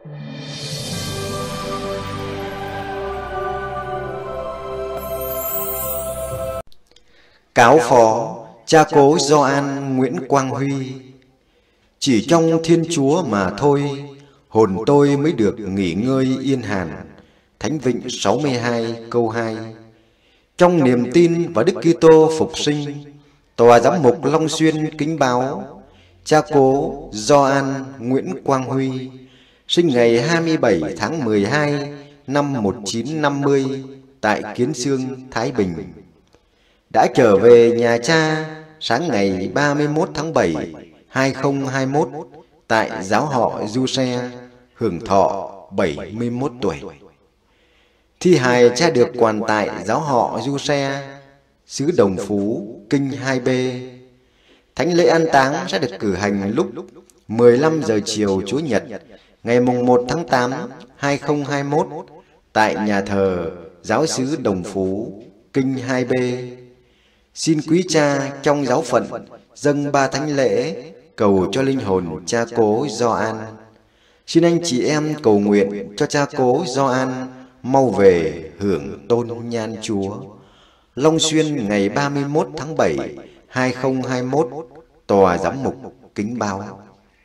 Cáo phó cha cố Gioan Nguyễn Quang Huy: chỉ trong Thiên Chúa mà thôi, hồn tôi mới được nghỉ ngơi yên hàn. Thánh Vịnh 62 câu 2. Trong niềm tin vào Đức Kitô phục sinh, Tòa Giám mục Long Xuyên kính báo cha cố Gioan Nguyễn Quang Huy, sinh ngày 27 tháng 12 năm 1950 tại Kiến Xương, Thái Bình, đã trở về nhà cha sáng ngày 31 tháng 7 2021 tại giáo họ Giuse, hưởng thọ 71 tuổi. Thi hài cha được quàn tại giáo họ Giuse, xứ Đồng Phú, Kinh 2B. Thánh lễ an táng sẽ được cử hành lúc 15 giờ chiều Chủ nhật ngày mùng 1 tháng 8 2021 tại nhà thờ giáo xứ Đồng Phú, Kinh 2B. Xin quý cha trong giáo phận dâng 3 thánh lễ cầu cho linh hồn cha cố Gioan. Xin anh chị em cầu nguyện cho cha cố Gioan mau về hưởng tôn nhan Chúa. Long Xuyên ngày 31 tháng 7 2021, Tòa Giám mục kính báo.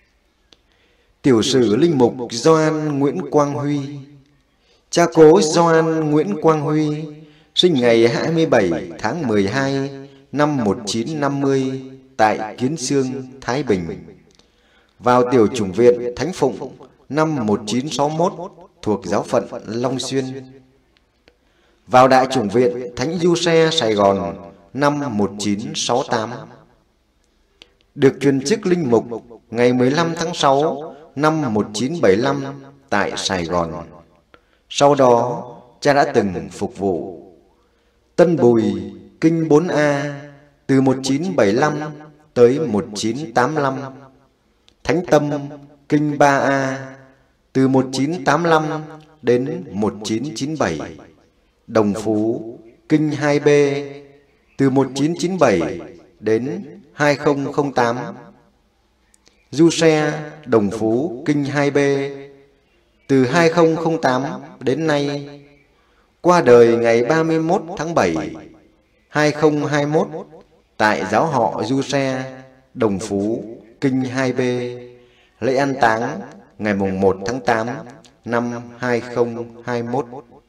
Tiểu sử linh mục Gioan Nguyễn Quang Huy. Cha cố Gioan Nguyễn Quang Huy sinh ngày 27 tháng 12 năm 1950 tại Kiến Xương, Thái Bình. Vào tiểu chủng viện Thánh Phụng năm 1961 thuộc giáo phận Long Xuyên. Vào đại chủng viện Thánh Giuse, Sài Gòn năm 1968. Được truyền chức linh mục ngày 15 tháng 6 năm 1975 tại Sài Gòn. Sau đó, cha đã từng phục vụ Tân Bùi, Kinh 4A từ 1975 tới 1985, Thánh Tâm, Kinh 3A từ 1985 đến 1997, Đồng Phú, Kinh 2B từ 1997 đến 2008, Giuse, Đồng Phú, Kinh 2B từ 2008 đến nay. Qua đời ngày 31 tháng 7 2021 tại giáo họ Giuse, Đồng Phú, Kinh 2B. Lễ an táng ngày mùng 1 tháng 8 năm 2021.